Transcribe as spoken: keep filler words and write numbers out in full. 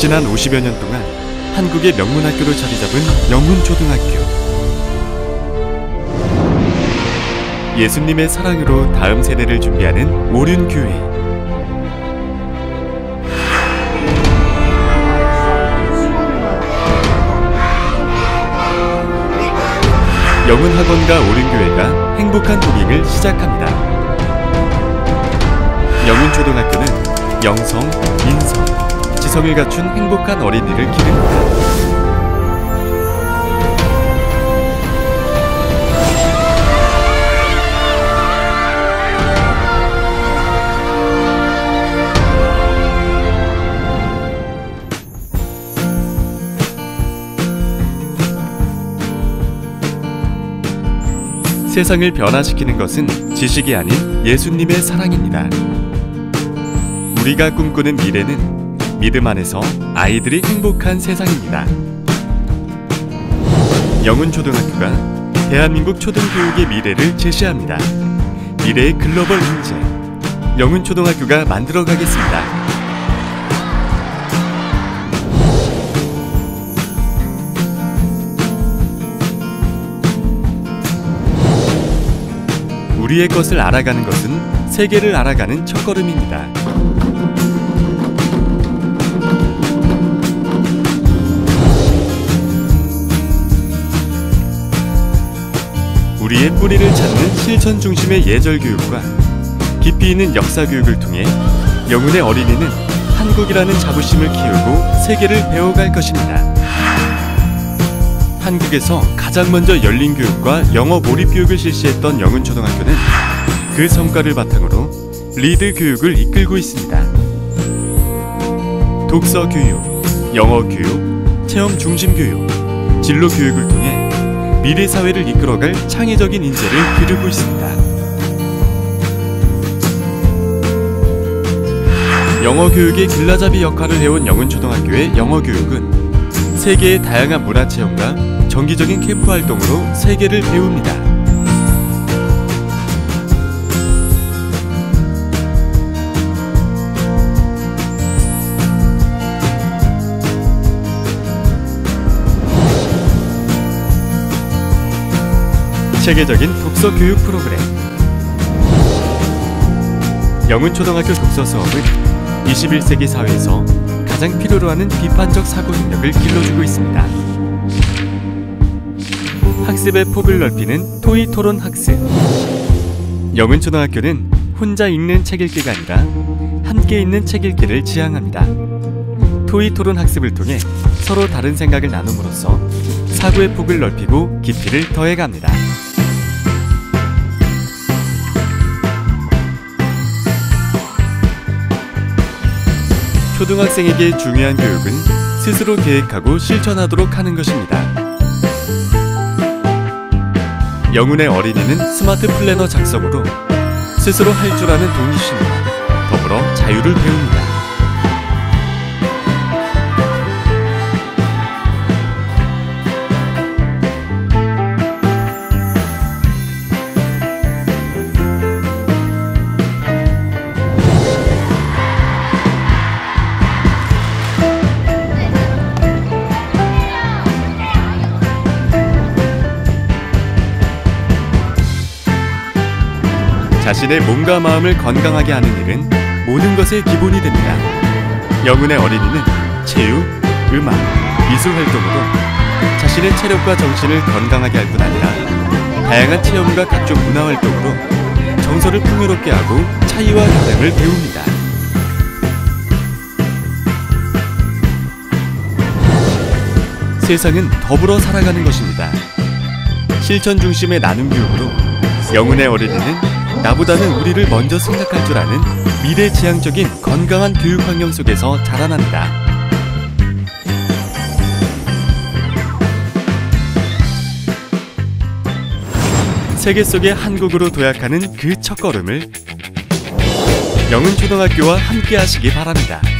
지난 오십여 년 동안 한국의 명문학교로 자리잡은 영훈초등학교. 예수님의 사랑으로 다음 세대를 준비하는 오륜교회. 영훈학원과 오륜교회가 행복한 동행을 시작합니다. 영훈초등학교는 영성, 인성, 지성을 갖춘 행복한 어린이를 기릅니다. 세상을 변화시키는 것은 지식이 아닌 예수님의 사랑입니다. 우리가 꿈꾸는 미래는 믿음 안에서 아이들이 행복한 세상입니다. 영훈초등학교가 대한민국 초등교육의 미래를 제시합니다. 미래의 글로벌 인재, 영훈초등학교가 만들어가겠습니다. 우리의 것을 알아가는 것은 세계를 알아가는 첫걸음입니다. 우리의 뿌리를 찾는 실천 중심의 예절 교육과 깊이 있는 역사 교육을 통해 영훈의 어린이는 한국이라는 자부심을 키우고 세계를 배워갈 것입니다. 한국에서 가장 먼저 열린 교육과 영어 몰입 교육을 실시했던 영훈초등학교는 그 성과를 바탕으로 리드 교육을 이끌고 있습니다. 독서 교육, 영어 교육, 체험 중심 교육, 진로 교육을 통해 미래 사회를 이끌어갈 창의적인 인재를 기르고 있습니다. 영어 교육의 길라잡이 역할을 해온 영훈초등학교의 영어 교육은 세계의 다양한 문화체험과 정기적인 캠프 활동으로 세계를 배웁니다. 체계적인 독서 교육 프로그램. 영훈초등학교 독서 수업은 이십일 세기 사회에서 가장 필요로 하는 비판적 사고 능력을 길러주고 있습니다. 학습의 폭을 넓히는 토의 토론 학습. 영훈초등학교는 혼자 읽는 책 읽기가 아니라 함께 읽는 책 읽기를 지향합니다. 토의 토론 학습을 통해 서로 다른 생각을 나눔으로써 사고의 폭을 넓히고 깊이를 더해갑니다. 초등학생에게 중요한 교육은 스스로 계획하고 실천하도록 하는 것입니다. 영훈의 어린이는 스마트 플래너 작성으로 스스로 할 줄 아는 동기심과 더불어 자유를 배웁니다. 자신의 몸과 마음을 건강하게 하는 일은 모든 것의 기본이 됩니다. 영훈의 어린이는 체육, 음악, 미술 활동으로 자신의 체력과 정신을 건강하게 할 뿐 아니라 다양한 체험과 각종 문화 활동으로 정서를 풍요롭게 하고 차이와 다름을 배웁니다. 세상은 더불어 살아가는 것입니다. 실천 중심의 나눔 교육으로 영훈의 어린이는 나보다는 우리를 먼저 생각할 줄 아는 미래지향적인 건강한 교육 환경 속에서 자라납니다. 세계 속의 한국으로 도약하는 그 첫걸음을 영훈초등학교와 함께 하시기 바랍니다.